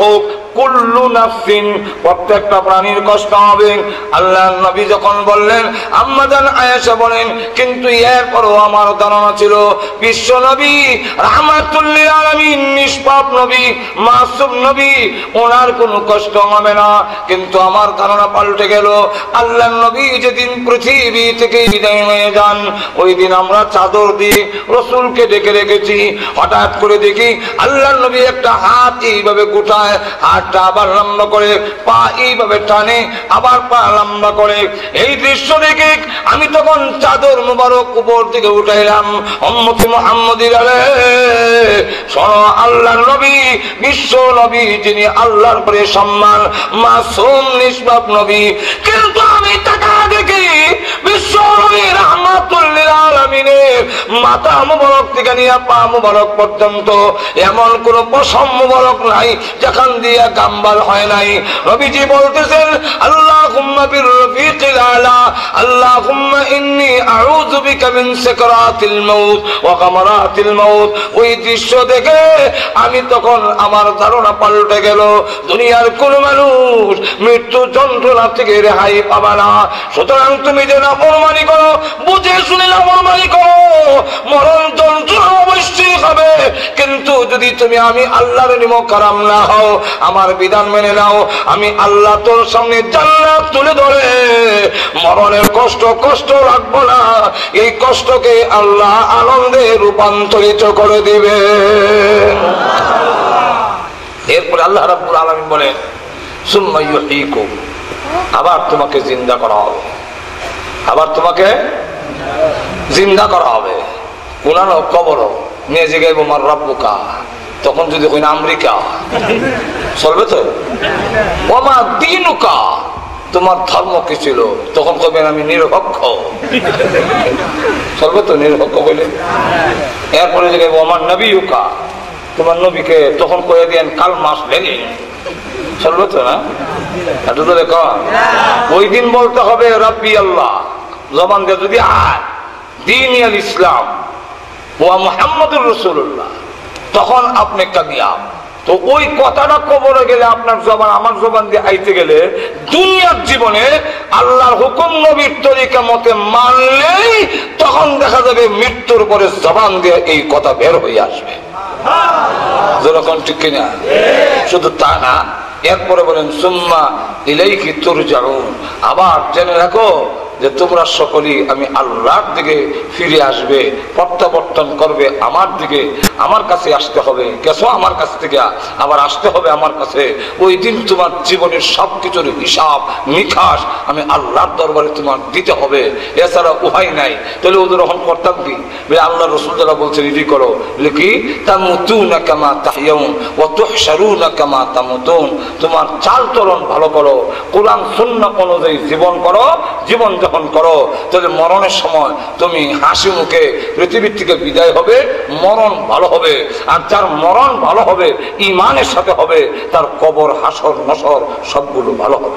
কুল্লু নাফসিন, প্রত্যেকটা প্রাণীর কষ্ট হবে। আল্লাহর নবী যখন বললেন, আম্মা জান আয়েশা বলেন, কিন্তু এরপরও আমার ধারণা ছিল বিশ্ব নবী রাহমাতুল লিল আলামিন, নিষ্পাপ নবী, মাসুম নবী, ওনার কোনো কষ্ট হবে না। কিন্তু আমার ধারণা পাল্টে গেল। আল্লাহর নবী যেদিন পৃথিবী থেকে বিদায় হয়ে যান, ওই দিন আমরা চাদর দিয়ে রাসূলকে ডেকে রেখেছি। হঠাৎ করে দেখি আল্লাহর নবী একটা হাত এইভাবে গোটায়, হাতটা আবার লম্বা করে, পা এইভাবে টানে, আবার পা লম্বা করে। এই দৃশ্য দেখে আমি তখন চাদর মুবারক উপর দিকে উঠাইলাম। উম্মতে মুহাম্মদীর শোনো, আল্লাহর নবী, বিশ্ব নবী, যিনি আল্লাহর পরে সম্মান, মাসুম নিষ্পাপ নবী, কিন্তু আমি তাকা দেখি বিশ্ব নবী রাহমাতুল লিল আলামিনের মাথা মুবারক থেকে নিয়ে পা মুবারক পর্যন্ত এমন কোন পশম মুবারক নাই যেখান দিয়ে গাম্বাল হয় নাই। নবীজি বলতেছেন, আল্লাহুম্মা বিরফিকিল আলা, আল্লাহুম্মা ইন্নী আউযু বিকা মিন সাকরাতিল মাউত ওয়া গামারাতিল মাউত। ওই দৃশ্য দেখে আমি তখন আমার ধারণা পাল্টে গেল, দুনিয়ার কোন মানুষ মৃত্যু যন্ত্রণা থেকে রেহাই পাবে না। সুতরাং তুমি যে নাফরমানি করো, বুঝে শুনে নাফরমানি করো, মরণ যন্ত্রণা অবশ্যই হবে। কিন্তু যদি তুমি আমি আল্লাহর নিমকারাম না হও, আমার বিধান মেনে নাও, আমি আল্লাহ তোর সামনে জান্নাত তুলে ধরে মরণের কষ্ট রাখবো না। এই কষ্টকে আল্লাহ আনন্দে রূপান্তরিত করে দিবে। এরপরে আল্লাহ রাব্বুল আলামিন বলেন, সুম্মা ইউহয়িকুম, আবার তোমাকে জিন্দা করা হবে, আবার তোমাকে জিন্দা করা হবে। উনারও কবরও নিয়ে জিগাইব মার রাব্বুকা, তখন যদি কই না আমেরিকা চলবে তো, ওমা দীনুকা, তোমার ধর্ম কি ছিল, তখন কবেন আমি নিরপেক্ষ, চলবে তো নিরপেক্ষ বলে। এরপরে জিগাইব আমার নবীকা, তোমার নবীকে, তখন কয়ে দিয়েন কাল মাস লেগে, চলবে তো না? এটা তো দেখো, ওই দিন বলতে হবে রাব্বি আল্লাহ, জবান দিয়ে যদি আয় দ্বীন আল ইসলাম ওয়া মুহাম্মাদুর রাসূলুল্লাহ, তখন আপনি কামিয়াব। তো ওই কথাটা কবরে গেলে আপনার জবান আমার জবান দিয়ে আইতে গেলে দুনিয়ার জীবনে আল্লাহর হুকুম নবীর তরিকা মতে মানলেই তখন দেখা যাবে মৃত্যুর পরে জবান দিয়ে এই কথা বের হয়ে আসবে। যেরকম ঠিক কিনা? শুধু তা না, এরপরে বলেন সুম্মা ইলাইহি তুরজাউন, আবার জেনে রাখো যে তোমরা সকলেই আমি আল্লাহর দিকে ফিরে আসবে, প্রত্যাবর্তন করবে আমার দিকে, আমার কাছে আসতে হবে। গেছো আমার কাছ থেকে, আবার আসতে হবে আমার কাছে। ওই দিন তোমার জীবনের সবকিছুর হিসাব নিকাশ আমি আল্লাহর দরবারে তোমার দিতে হবে, এছাড়া উপায় নাই। তাহলে ওদের রহম করতাম কি? আল্লাহ রসুল যারা বলছেন এটি করো, কি তামুতুনা কামা তাহইয়াউন ওয়া তুহশারুনা কামা তামুতুন, তোমার চাল চলন ভালো করো, কোরআন সুন্নাহ অনুযায়ী জীবন করো। জীবন যখন করো তাহলে মরণের সময় তুমি হাসি মুখে পৃথিবীর থেকে বিদায় হবে, মরণ ভালো হবে। আর যার মরণ ভালো হবে, ঈমানের সাথে হবে, তার কবর, হাসর, নসর সবগুলো ভালো হবে।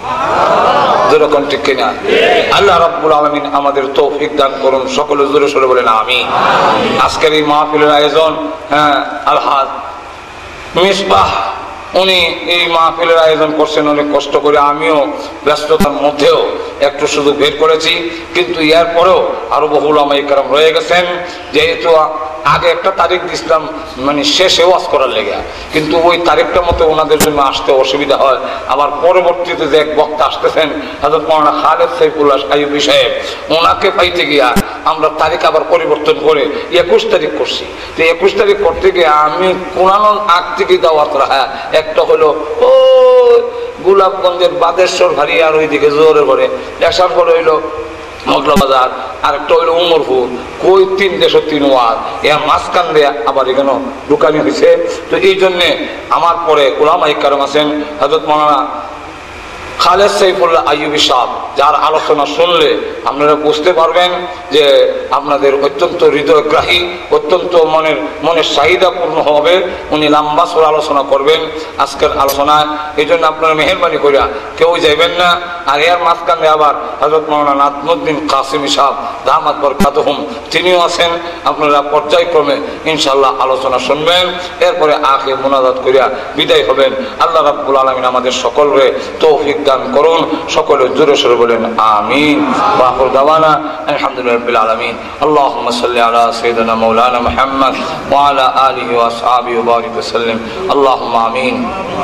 যেরকম ঠিক কিনা? আল্লাহ রাব্বুল আলামিন আমাদের তৌফিক দান করুন। সকলে জোরে সোরে বলেন আমিন। আজকের এই মাহফিলের আয়োজন আলহাজ মিসবাহ উনি এই মাহফিলের আয়োজন করছেন অনেক কষ্ট করে। আমিও ব্যস্ততার মধ্যেও একটু শুধু বের করেছি, কিন্তু এরপরেও আরো বহু উলামায়ে কেরাম রয়ে গেছেন। যেহেতু আগে একটা তারিখ দিছিলাম মানে শেষে ওয়াজ করার লেগে, কিন্তু ওই তারিখটা মতো ওনাদের জন্য আসতে অসুবিধা হয়। আবার পরবর্তীতে যে এক বক্তা আসতেছেন হযরত মাওলানা খালেদ সাইফুল্লাহ আইয়ুবী সাহেব, ওনাকে পাইতে গিয়া আমরা তারিখ আবার পরিবর্তন করে 21 তারিখ করছি। তো 21 তারিখ করতে গিয়ে আমি কোরআন আগ থেকে দাওয়াত রাখা, একটা হলো ও গোলাপগঞ্জের বাদেশ্বর ভারী, আর ওইদিকে জোরে ভরে আসার পরে হইলো মগলাবাজার, আর একটা হইলো উমরপুর, কই 3 দেশ 3 ওয়াজ, এর মাঝখান দিয়ে আবার এখানে ঢুকানি হয়েছে। তো এই জন্যে আমার পরে উলামায়ে কেরাম আছেন হযরত মাওলানা খালেদ সাইফুল্লাহ আইয়ুবী সাহেব, যার আলোচনা শুনলে আপনারা বুঝতে পারবেন যে আপনাদের অত্যন্ত হৃদয়গ্রাহী, অত্যন্ত মনের চাহিদা পূর্ণ হবে। উনি লম্বা সূরা আলোচনা করবেন আজকের আলোচনায়। এই জন্য আপনারা মেহরবানি করিয়া কেউ যাইবেন না। আর এর মাঝখানে আবার হযরত মাওলানা নাজমুদ্দিন কাসিমি সাহেব দামাত বরকাতুহুম তিনিও আছেন। আপনারা পর্যায়ক্রমে ইনশাআল্লাহ আলোচনা শুনবেন, এরপরে আখির মুনাজাত করিয়া বিদায় হবেন। আল্লাহ রাব্বুল আলামিন আমাদের সকলকে তৌফিক দান করুন। সকলে জোরে সোরে বলেন আমিন। ওয়া আখিরু দাওয়ানা আলহামদুলিল্লাহি রাব্বিল আলামিন। আল্লাহুম্মা সাল্লি আলা সাইয়্যিদিনা মাওলানা মুহাম্মদ ওয়া আলা আলিহি ওয়া আসহাবিহি ওয়া বারিক ওয়া সাল্লিম। আল্লাহুম্মা আমিন।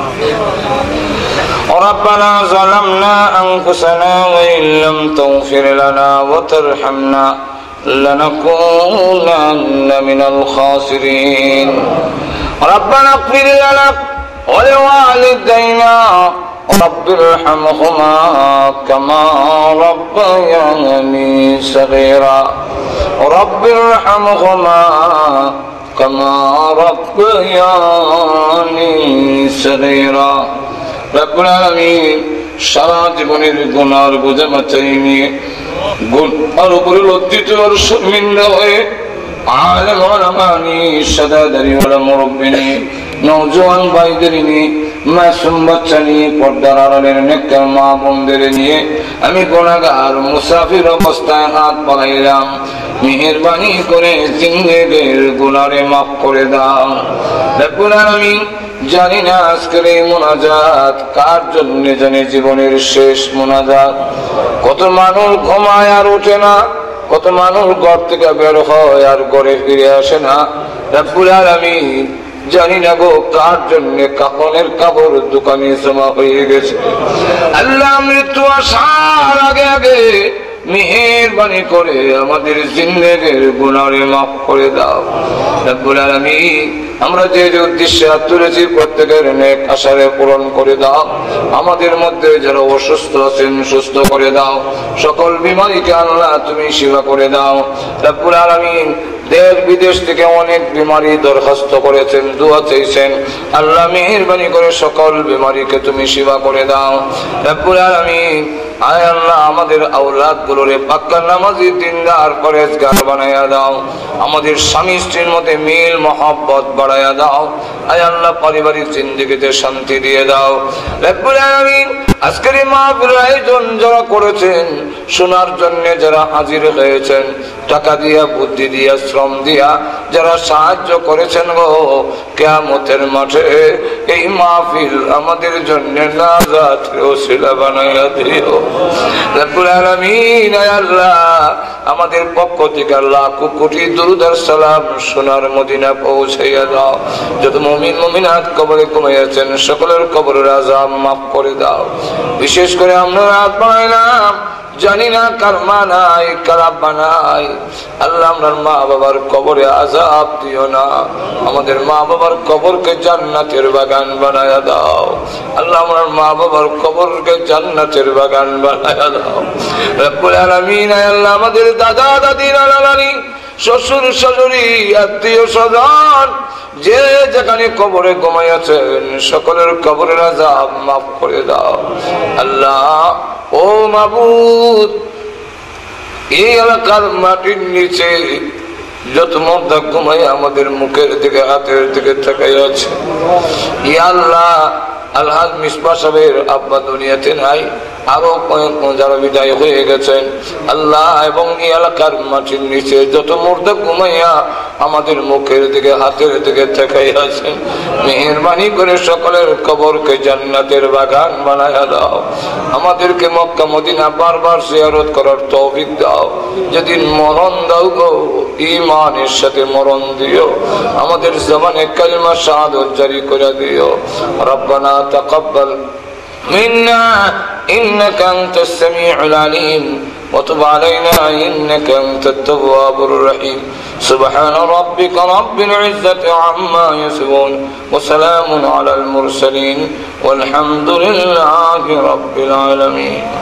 ربنا ظلمنا أنفسنا وإن لم تغفر لنا وترحمنا لنكونن من الخاسرين. ربنا اغفر لنا ولوالدينا رب ارحمهما كما ربياني صغيرا. رب ارحمهما كما ربياني صغيرا. রব্বুল আলামিন সারা জীবনের গুনার বোঝা মাথায় নিয়ে গুনার উপরে লজ্জিত আর শর্মিন্দা হয়ে আলেম ওলামা নিয়ে সাদাদারি ওয়ালা মুরব্বি নিয়ে নওজোয়ান ভাইদের নিয়ে মাসুম বাচ্চা নিয়ে পর্দার আড়ালের নেককার মা বোনদের নিয়ে আমি গুনাহগার মুসাফির অবস্থায় হাত বাড়াইলাম। মেহেরবানি করে জিন্দেগির গুনারে মাফ করে দাও। রব্বুল আলামিন জানি না আজকের এই মোনাজাত কার জন্য জানি জীবনের শেষ মোনাজাত। কত মানুষ ঘুমায় আর ওঠে না, কত মানুষ ঘর থেকে বের হয় আর ঘরে ফিরে আসে না। রব্বুল আলামিন জানি না গো কার জন্য কাফনের কাপড় দোকানে জমা হয়ে গেছে। আল্লাহ মৃত্যু আসার আগে আগে মেহেরবানি করে আমাদের জিন্দেগির গুনাহে মাফ করে দাও। রব্বুল আলামিন আমরা যে যে উদ্দেশ্যে হাত তুলেছি প্রত্যেকের নেক আশারে পূরণ করে দাও। আমাদের মধ্যে যারা অসুস্থ আছেন সুস্থ করে দাও। সকল বিমারীকে আল্লাহ তুমি সেবা করে দাও। রব্বুল আলামিন দেশ বিদেশ থেকে অনেক বিমারি দরখাস্ত করেছেন, দোয়া চেয়েছেন। আল্লাহ মেহেরবানি করে সকল বিমারীকে তুমি সেবা করে দাও। রব্বুল আলামিন আয় আল্লাহ আমাদের আওলাদ গুলোরে পাক্কা নামাজি দিনদার পরেজগার বানায়া দাও। আমাদের স্বামী স্ত্রীর মধ্যে মিল মহব্বত বাড়ায়া দাও। আয় আল্লাহ পারিবারিক জিন্দেগিতে শান্তি দিয়ে দাও। রব্বুল আলামিন আজকের এই মাহফিলের আয়োজন যারা করেছেন, শোনার জন্য যারা হাজির হয়েছেন, টাকা দিয়া বুদ্ধি দিয়া শ্রম দিয়া যারা সাহায্য করেছেন গো, কিয়ামতের মাঠে এই মাহফিল আমাদের জন্য নাজাতের ওসিলা বানায়া দিও। রব্বুল আলামিন আয় আল্লাহ আমাদের পক্ষ থেকে লাখ কোটি দুরূদ আর সালাম সোনার মদিনা পৌঁছাইয়া দাও। যত মুমিন মুমিনাত কবরে ঘুমাইয়াছেন সকলের কবরের আযাব মাফ করে দাও। বিশেষ করে আমরা রাত বানাইলাম, জানি না কার মা নাই কার আব্বা নাই। আল্লাহ আমরার মা বাবার কবরে আযাব দিও না। আমাদের মা বাবার কবরকে জান্নাতের বাগান বানায়া দাও। আল্লাহ আমরার মা বাবার কবরকে জান্নাতের বাগান বানায়া দাও। রব্বুল আলামিন আল্লাহ আমাদের দাদা দাদি নানা নানি শ্বশুর শাশুড়ি আত্মীয় স্বজন যে যেখানে কবরে ঘুমাইয়াছেন সকলের কবরের আযাব মাফ করে দাও। আল্লাহ ও মাবুদ এই এলাকার মাটির নিচে যত মর্দা ঘুমাই আমাদের মুখের দিকে হাতের দিকে তাকাই আছে, ইয়া আল্লাহ আলহাজ মিসবাহ সাহেবের আব্বা দুনিয়াতে নাই, আরো যারা বিদায় হয়ে গেছেন আল্লাহ, এবং এই এলাকার মাটির নিচে যত মুর্দা ঘুমাইয়া আমাদের মুখের দিকে হাতের দিকে তাকাই আছেন, মেহেরবানি করে সকলের কবরকে জান্নাতের বাগান বানায়া দাও। আমাদেরকে মক্কা মদিনা বারবার জিয়ারত করার তৌফিক দাও। যেদিন মরণ দাও গো ঈমানের সাথে মরণ দিও। আমাদের জবানে কালিমা শাহাদাত জারি করে দিও। রব্বানা তাকাব্বাল মিন্না إنك أنت السميع العليم وتب علينا إنك أنت التواب الرحيم سبحان ربك رب العزة عما يصفون وسلام على المرسلين والحمد لله رب العالمين.